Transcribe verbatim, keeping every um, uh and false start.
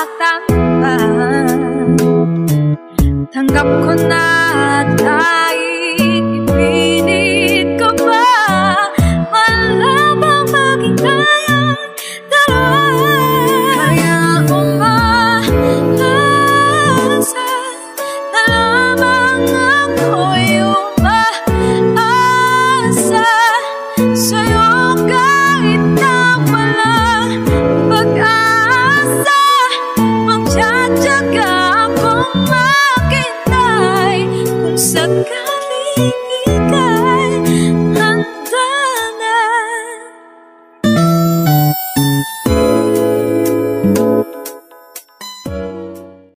tinatanggap. Tanggap ko na kahit ipilit ko pa, malabang maging tayong dalawa. Kaya umaasa na lamang ako'y umaasa sa'yo kahit na walang pag-asa. Magtsatsaga akong maghintay kung sakaling